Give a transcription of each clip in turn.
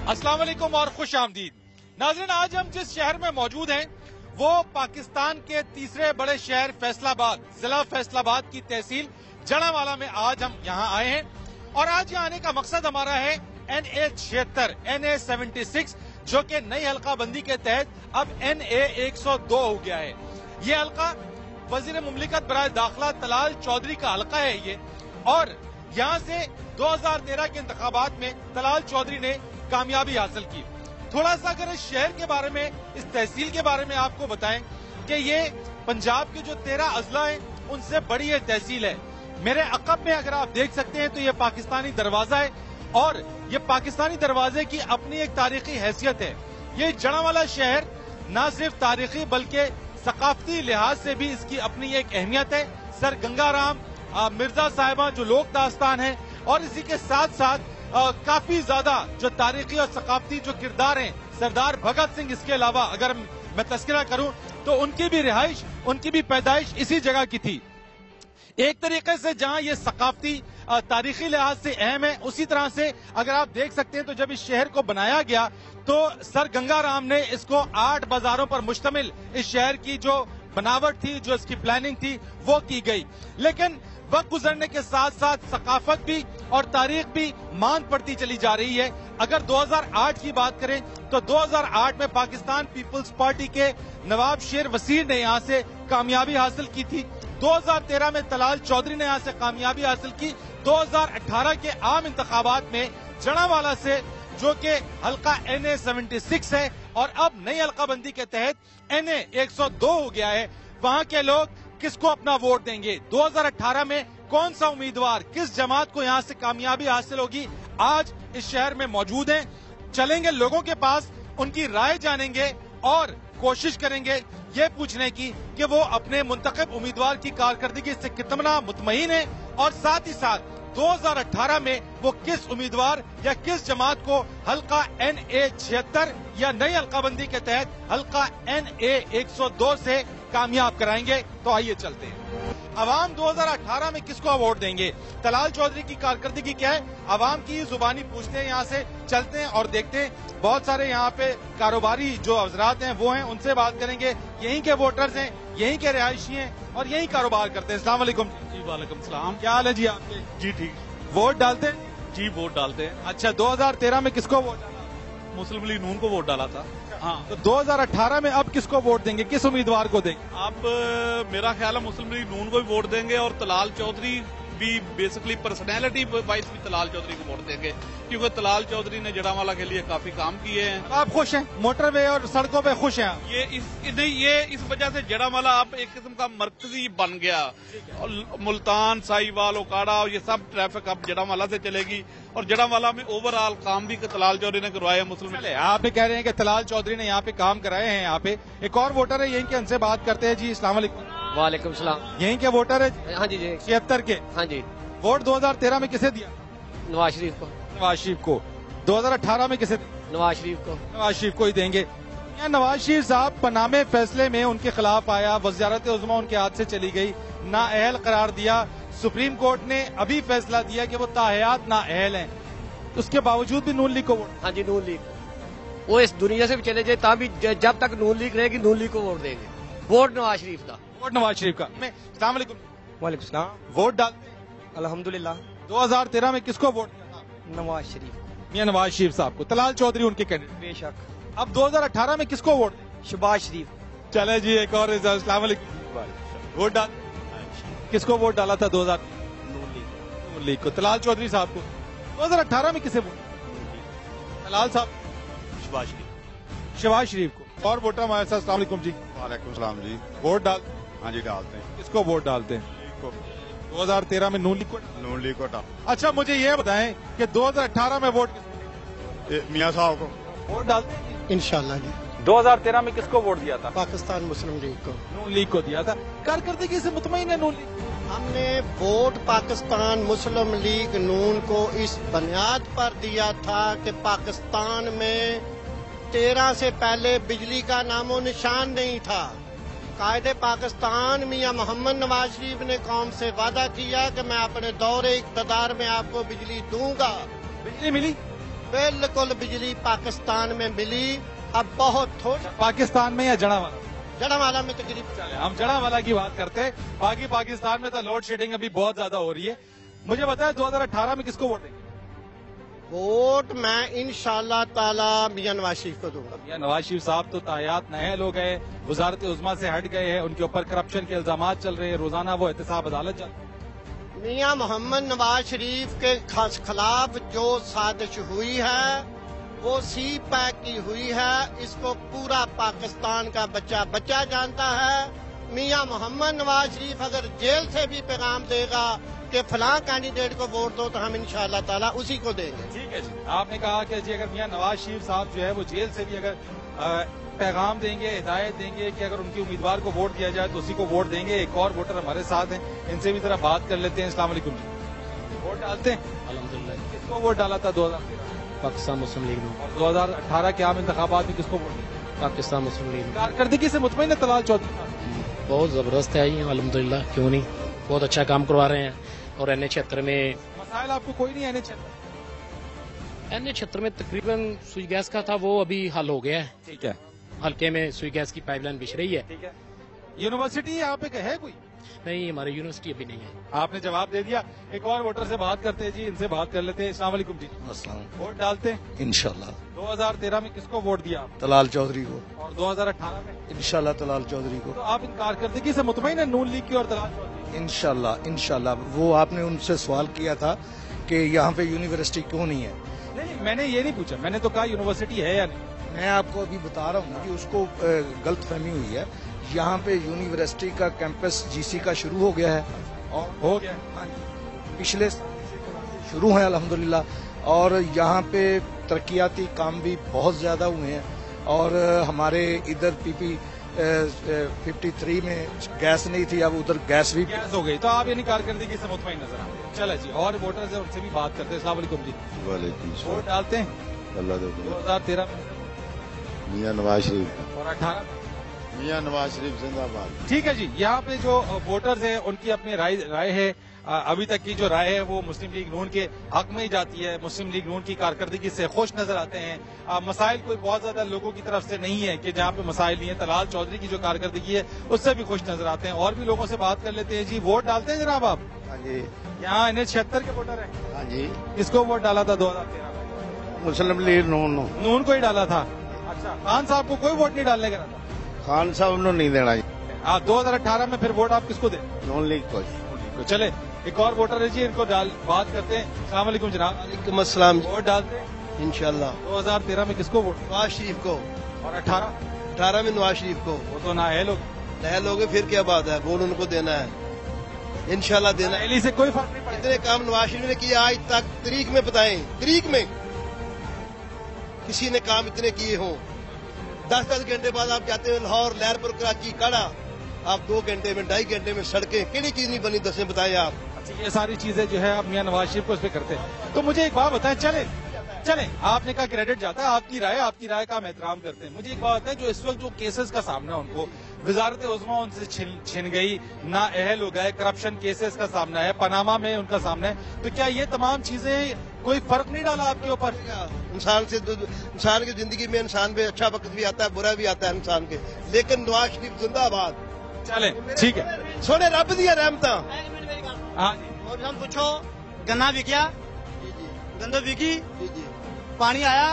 अस्सलाम वालेकुम और खुश आमदीद। नाज़रीन, आज हम जिस शहर में मौजूद हैं वो पाकिस्तान के तीसरे बड़े शहर फैसलाबाद, जिला फैसलाबाद की तहसील जड़ावाला में आज हम यहाँ आए हैं और आज यहाँ आने का मकसद हमारा है NA-76, NA-76 जो कि नई हल्का बंदी के तहत अब NA-102 हो गया है। ये हल्का वजीर मुमलिकत बराए दाखिला तलाल चौधरी का हल्का है ये, और यहाँ से 2013 के इंतखाबात में तलाल चौधरी ने कामयाबी हासिल की। थोड़ा सा अगर इस शहर के बारे में, इस तहसील के बारे में आपको बताएं कि ये पंजाब के जो 13 अजला हैं उनसे बड़ी ये तहसील है। मेरे अकब में अगर आप देख सकते हैं तो ये पाकिस्तानी दरवाजा है और ये पाकिस्तानी दरवाजे की अपनी एक तारीखी हैसियत है। ये जड़ावाला शहर न सिर्फ तारीखी बल्कि सकाफती लिहाज से भी इसकी अपनी एक अहमियत है। सर गंगाराम मिर्जा साहिबा जो लोक दास्तान है और इसी के साथ साथ काफी ज्यादा जो तारीखी और सकाफती जो किरदार हैं, सरदार भगत सिंह, इसके अलावा अगर मैं तस्करा करूं तो उनकी भी रिहाइश, उनकी भी पैदाइश इसी जगह की थी। एक तरीके से जहां ये सकाफती तारीखी लिहाज से अहम है, उसी तरह से अगर आप देख सकते हैं तो जब इस शहर को बनाया गया तो सर गंगाराम ने इसको 8 बाजारों पर मुश्तमिल इस शहर की जो बनावट थी, जो इसकी प्लानिंग थी वो की गई। लेकिन वक्त गुजरने के साथ साथ सकाफत भी और तारीख भी मांद पड़ती चली जा रही है। अगर 2008 की बात करें तो 2008 में पाकिस्तान पीपल्स पार्टी के नवाब शेर वसीर ने यहाँ से कामयाबी हासिल की थी। 2013 में तलाल चौधरी ने यहाँ से कामयाबी हासिल की। 2018 के आम इंतखाबात में जड़ावाला से, जो कि हल्का NA-76 है और अब नई हल्का बंदी के तहत NA-102 हो गया है, वहाँ के लोग किसको अपना वोट देंगे? 2018 में कौन सा उम्मीदवार, किस जमात को यहाँ से कामयाबी हासिल होगी? आज इस शहर में मौजूद हैं, चलेंगे लोगों के पास, उनकी राय जानेंगे और कोशिश करेंगे ये पूछने की कि वो अपने मुंतखब उम्मीदवार की कारकर्दगी से कितना मुतमईन है और साथ ही साथ 2018 में वो किस उम्मीदवार या किस जमात को हल्का NA-76 या नई हल्काबंदी के तहत हल्का NA-102 से कामयाब कराएंगे। तो आइए चलते हैं। अवाम 2018 में किसको वोट देंगे? तलाल चौधरी की कारकर्दगी क्या है? अवाम की जुबानी पूछते हैं, यहाँ से चलते हैं और देखते हैं। बहुत सारे यहाँ पे कारोबारी जो हजरात हैं वो हैं, उनसे बात करेंगे। यहीं के वोटर्स हैं, यहीं के रिहायशी हैं और यहीं कारोबार करते हैं। अस्सलाम वालेकुम। जी वालेकुम सलाम। क्या हाल है जी आपके? जी ठीक। वोट डालते हैं? जी वोट डालते हैं। अच्छा, 2013 में किसको वोट डाला? मुस्लिम लीग नून को वोट डाला था। हाँ, तो 2018 में अब किसको वोट देंगे, किस उम्मीदवार को देंगे? अब मेरा ख्याल है मुस्लिम लीग नून को भी वोट देंगे और तलाल चौधरी भी बेसिकली पर्सनैलिटी वाइज भी तलाल चौधरी को वोट देंगे, क्योंकि तलाल चौधरी ने जड़ावाला के लिए काफी काम किए हैं। आप खुश हैं? मोटरवे और सड़कों पे खुश हैं? ये इस वजह से जड़ावाला अब एक किस्म का मरकजी बन गया। मुल्तान, साहिवाल, ओकाड़ा, ये सब ट्रैफिक अब जड़ावाला से चलेगी और जड़ावाला में ओवरऑल काम भी तलाल चौधरी ने करवाया है। मुस्लिम आप कह रहे हैं कि तलाल चौधरी ने यहाँ पे काम कराए हैं। यहाँ पे एक और वोटर है, यहीं के, उनसे बात करते हैं। जी अस्सलाम वालेकुम। वालेकुम सलाम। यहीं के वोटर है? हाँ जी जी। 76 के? हाँ जी। वोट 2013 में किसे दिया? नवाज शरीफ को। नवाज शरीफ को। 2018 में किसे? नवाज शरीफ को। नवाज शरीफ को ही देंगे। या नवाज शरीफ साहब पनामे फैसले में उनके खिलाफ आया, वज़ारत उज़्मा उनके हाथ से चली गई, नाअहल करार दिया। सुप्रीम कोर्ट ने अभी फैसला दिया कि वो ताहयात नाअहल हैं, उसके बावजूद भी नून लीग को वोट? हाँ जी, नून लीग। वो इस दुनिया से भी चले जाए तभी जब तक नून लीग रहेगी नून लीग को वोट देंगे। वोट नवाज शरीफ का। वोट नवाज शरीफ का। अस्सलाम वालेकुम। वालेकुम सलाम। वोट डालते हैं? अल्हम्दुलिल्लाह। 2013 में किसको वोट दिया था? नवाज शरीफ। मियां नवाज शरीफ साहब को। तलाल चौधरी उनके कैंडिडेट। बेशक। अब 2018 में किसको वोट? शहबाज शरीफ। चले जी, एक और। अस्सलाम वालेकुम। वोट डाल, किसको वोट डाला था 2000? नून लीग को। तलाल चौधरी साहब को। 2018 में किसे वोट? तलाल साहब। शहबाज शरीफ। शहबाज शरीफ को। और वोटर हमारे साथ। अस्सलाम वालेकुम जी। वालेकुम सलाम जी। वोट डाल? हाँ जी डालते हैं। किसको वोट डालते हैं? 2013 में नून लीग को। नून लीग को डाल। अच्छा, मुझे ये बताएं कि 2018 में वोट किसको? मियाँ साहब को वोट डालते हैं? इंशाल्लाह जी। 2013 में किसको वोट दिया था? पाकिस्तान मुस्लिम लीग को। नून लीग को दिया था। कारकर्दगी से मुतमईन है नून लीग? हमने vote Pakistan Muslim league Noon को इस बुनियाद पर दिया था कि पाकिस्तान में 13 से पहले बिजली का नामो निशान नहीं था। कायदे पाकिस्तान मियां मोहम्मद नवाज शरीफ ने कौम से वादा किया कि मैं अपने दौरे इक़्तिदार में आपको बिजली दूंगा। बिजली मिली? बिल्कुल बिजली पाकिस्तान में मिली। अब बहुत थोड़ी पाकिस्तान में या जड़ावाला? जड़ावाला में तकरीबन। चले हम जड़ावाला की बात करते हैं। बाकी पाकिस्तान में तो लोड शेडिंग अभी बहुत ज्यादा हो रही है। मुझे बताया 2018 में किसको वोट देंगे? वोट मैं इंशाअल्लाह ताला मियां नवाज शरीफ को दूंगा। या नवाज शरीफ साहब तो तायात नए लोग हैं, वजारत उज़्मा से हट गए हैं, उनके ऊपर करप्शन के इल्जामात चल रहे हैं, रोजाना वो एहतसाब अदालत चल रही है। मियां मोहम्मद नवाज शरीफ के खिलाफ जो साजिश हुई है वो सी पैक की हुई है। इसको पूरा पाकिस्तान का बच्चा बच्चा जानता है। मियां मोहम्मद नवाज शरीफ अगर जेल से भी पैगाम देगा कि फलां कैंडिडेट को वोट दो तो हम इंशाअल्लाह ताला उसी को देंगे। ठीक है जी। आपने कहा कि जी अगर मियां नवाज शरीफ साहब जो है वो जेल से भी अगर पैगाम देंगे, हिदायत देंगे कि अगर उनकी उम्मीदवार को वोट दिया जाए तो उसी को वोट देंगे। एक और वोटर हमारे साथ हैं, इनसे भी जरा बात कर लेते हैं। अस्सलाम वालेकुम जी, वोट डालते हैं? अल्हम्दुलिल्लाह। किसको वोट डाला था 2013? पाकिस्तान मुस्लिम लीग और 2018 के आम इंतखाबात में किसको वोट दिया? पाकिस्तान मुस्लिम लीग कारकर्दगी से मुतमईन है तलाल चौधरी साहब? बहुत जबरदस्त है ये, अल्हम्दुलिल्लाह, क्यों नहीं, बहुत अच्छा काम करवा रहे हैं। और NH-76 में मसाइल आपको कोई नहीं है? NH-76 में तकरीबन सुई गैस का था, वो अभी हल हो गया है। ठीक है, हल्के में सुई गैस की पाइपलाइन बिछ रही है। ठीक है। यूनिवर्सिटी यहाँ पे है कोई? नहीं, हमारी यूनिवर्सिटी अभी नहीं है। आपने जवाब दे दिया। एक और वोटर से बात करते हैं जी, इनसे बात कर लेते हैं। अस्सलाम वालेकुम जी, वोट डालते हैं? इंशाल्लाह। 2013 में किसको वोट दिया आप? तलाल चौधरी को। और 2018 में? इंशाल्लाह तलाल चौधरी को। तो आप इन कारकर्दगी से मुतमईन है नून लीग की और तलाल चौधरी? इंशाल्लाह इंशाल्लाह। वो आपने उनसे सवाल किया था कि यहाँ पे यूनिवर्सिटी क्यों नहीं है। नहीं, मैंने ये नहीं पूछा, मैंने तो कहा यूनिवर्सिटी है या नहीं। मैं आपको अभी बता रहा हूँ कि उसको गलत फहमी हुई है। यहाँ पे यूनिवर्सिटी का कैंपस GC का शुरू हो गया है और हो गया। हाँ जी, पिछले शुरू है अल्हम्दुलिल्लाह। और यहाँ पे तरक्याती काम भी बहुत ज्यादा हुए हैं। और हमारे इधर PP 53 में गैस नहीं थी, अब उधर गैस भी गैस हो गई। तो आप यानी कारकर्दगी से मुतमईन नजर आते हैं। चलो जी, और वोटर्स है उनसे भी बात करते हैं। अस्सलाम वालेकुम जी, वोट डालते हैं? 2013 में? मियां नवाज शरीफ। और 18 में? मियां नवाज शरीफ जिंदाबाद। ठीक है जी। यहाँ पे जो वोटर्स है उनकी अपनी राय है। अभी तक की जो राय है वो मुस्लिम लीग नून के हक में ही जाती है। मुस्लिम लीग नून की कारकर्दगी से खुश नजर आते हैं। मसाइल कोई बहुत ज्यादा लोगों की तरफ से नहीं है कि जहाँ पे मसाइल नहीं है। तलाल चौधरी की जो कारकर्दगी है उससे भी खुश नजर आते हैं। और भी लोगों से बात कर लेते हैं जी। वोट डालते हैं जनाब आप? हाँ जी। यहाँ NH-76 के वोटर हैं? हाँ जी। किसको वोट डाला था 2013 में? मुस्लिम लीग नून। नून को ही डाला था। अच्छा, खान साहब को कोई वोट नहीं डालने का था? खान साहब ने नहीं देना। 2018 में फिर वोट आप किसको दें? नून लीग को। तो चले एक और वोटर है जी, इनको बात करते हैं। अस्सलाम वालेकुम जनाब। वालेकुम अस्सलाम। वोट डालते हैं? इंशाअल्लाह। 2013 में किसको वोट? नवाज शरीफ को। और 18 में नवाज शरीफ को। वो तो ना है लोग नए लोग फिर क्या बात है, वोट उनको देना है, इंशाल्लाह देना है। रैली से कोई फर्क नहीं पड़ेगा। इतने काम नवाज शरीफ ने किया आज तक, तारीख में बताएं, तारीख में किसी ने काम इतने किए हों। 10-10 घंटे बाद आप जाते हैं लाहौर, लहरपुर, कराची, काड़ा, आप 2 घंटे में 2.5 घंटे में सड़कें, कितनी चीज नहीं बनी, 10 बताएं आप। अच्छा, ये सारी चीजें जो है आप मियां नवाज शरीफ को उस पर करते हैं। तो मुझे एक बात बताएं, चले आपने कहा क्रेडिट जाता है, आपकी राय का हम एहतराम करते हैं। मुझे एक बात बताएं, जो इस वक्त जो केसेस का सामना है उनको वजारत उज़्मा उनसे छिन गई, ना अहल हो गए, करप्शन केसेस का सामना है, पनामा में उनका सामना है, तो क्या ये तमाम चीजें कोई फर्क नहीं डाला आपके ऊपर? इंसान की जिंदगी में इंसान पे अच्छा वक्त भी आता है, बुरा भी आता है इंसान के, लेकिन नवाज शरीफ जिंदाबाद। चले ठीक है, सोने रब दिया रहमता। हाँ और हम पूछो, गन्ना बिकिया, गंदो बिकी, पानी आया,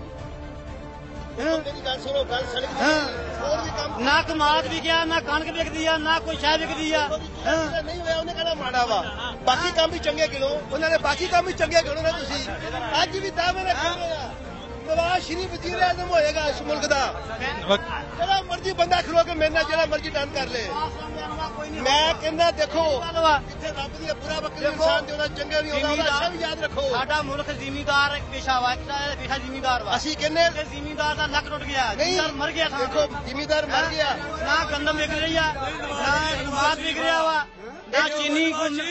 ना कमाद भी गया, ना कणक बिक दिया, ना कोई शाह बिक दिया। नहीं होया उन्हें कहना माड़ा वा, बाकी काम भी चंगे गिनो, उन्होंने बाकी काम भी चंगे गिनो ना तुसी। आज भी दावे ने कर रहे नवाज शरीफ वज़ीर आज़म होएगा इस मुल्क दा। जेड़ा मर्जी बंदा खलो के मेरे नाल जेड़ा मर्जी डन कर ले। मैं कहना देखो, इत्थे रब दी बुरा वक्त इंसान दे होना चंगे नहीं होना, अच्छा भी याद रखो। साडा मुल्क जिमीदार पेशा वा, पेशा जिमीदार वा। ਅਸੀਂ कहने जिमीदार दा लक टुट गया, नहीं मर गया। देखो जिमीदार मर गया, ना गंदम बिक रही है, ना कमाद बिक रहा वा, ना चीनी।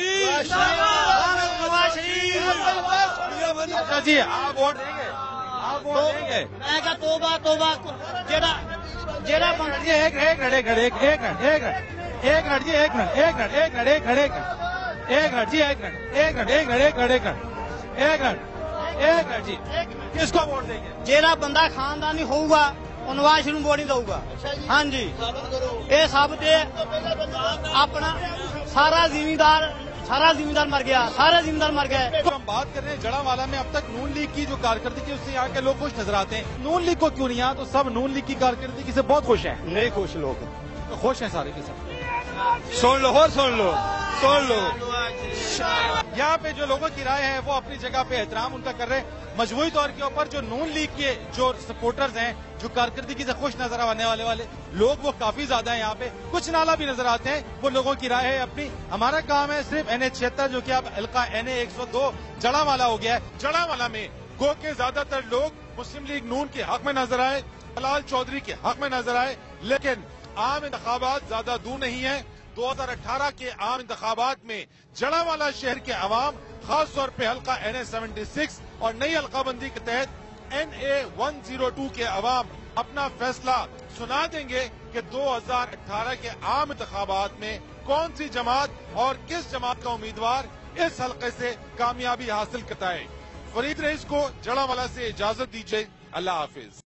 नवाज शरीफ जी, आप वोट देंगे? आप वोट देंगे? मैं कहा तोबा तोबा, जेड़ा जेड़ा एक मिनट ایک منٹ جی، کس کو ووٹ دیں گے؟ ਜਿਹੜਾ ਬੰਦਾ ਖਾਨਦਾਨੀ ਹੋਊਗਾ ਉਹ ਨਵਾਜ਼ ਸ਼ਰੀਫ ਨੂੰ ਵੋਟ ਨਹੀਂ ਦਊਗਾ ਹਾਂਜੀ ਇਹ ਸਭ ਤੇ ਆਪਣਾ ਸਾਰਾ ਜ਼ਿਮੀਂਦਾਰ ਮਰ ਗਿਆ तो हम बात कर रहे हैं जड़ावाला में अब तक नून लीग की जो कारकर्दगी उससे यहाँ के लोग खुश नजर आते हैं। नून लीग को क्यों नहीं? यहाँ तो सब नून लीग की कारकर्दगी से बहुत खुश हैं। नहीं खुश लोग तो खुश हैं सारे के सब। सुन लो यहाँ पे जो लोगों की राय है वो अपनी जगह पे एहतराम उनका कर रहे हैं। मजबूरी तौर के ऊपर जो नून लीग के जो सपोर्टर्स हैं, जो कारकर्दगी से खुश नजर आने वाले लोग वो काफी ज्यादा हैं यहाँ पे। कुछ नाला भी नजर आते हैं, वो लोगों की राय है अपनी। हमारा काम है सिर्फ NH-76 जो कि अब हल्का NA-102 जड़ावाला हो गया है। जड़ावाला में गो के ज्यादातर लोग मुस्लिम लीग नून के हक में नजर आए, जलाल चौधरी के हक में नजर आए, लेकिन आम इंतखाबात ज्यादा दूर नहीं है। 2018 के आम इंतखाबात में जड़ावाला शहर के अवाम, खास तौर पे हल्का NA-76 और नई हल्काबंदी के तहत NA-102 के अवाम अपना फैसला सुना देंगे कि 2018 के आम इंतखाबात में कौन सी जमात और किस जमात का उम्मीदवार इस हल्के से कामयाबी हासिल करता है। फरीद रईस को जड़ावाला से इजाजत दीजिए। अल्लाह हाफिज।